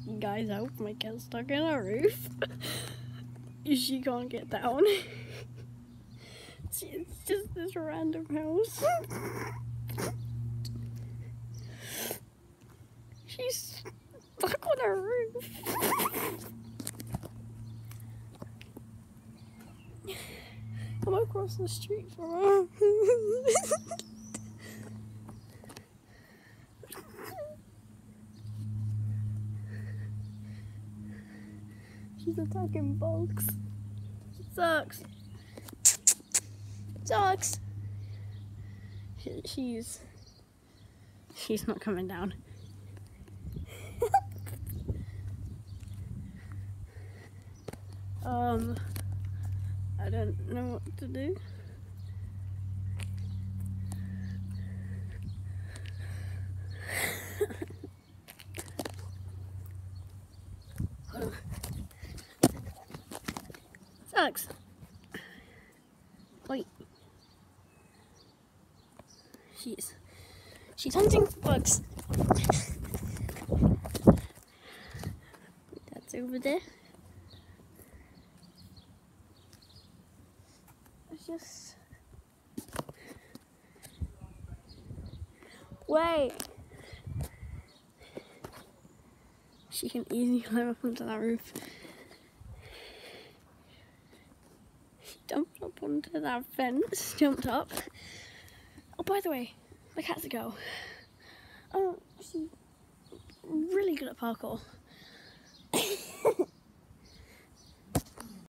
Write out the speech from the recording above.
Guys, help, my cat's stuck in a roof. She can't get down. It's just this random house. She's stuck on a roof. I'm across the street from her. She's attacking bugs. Sucks. Sucks. She's not coming down. I don't know what to do. Sucks. Wait. She's hunting for bugs. That's over there. It's just wait. She can easily climb up onto that roof. She jumped up onto that fence, jumped up. Oh, by the way, my cat's a girl. Oh, she's really good at parkour.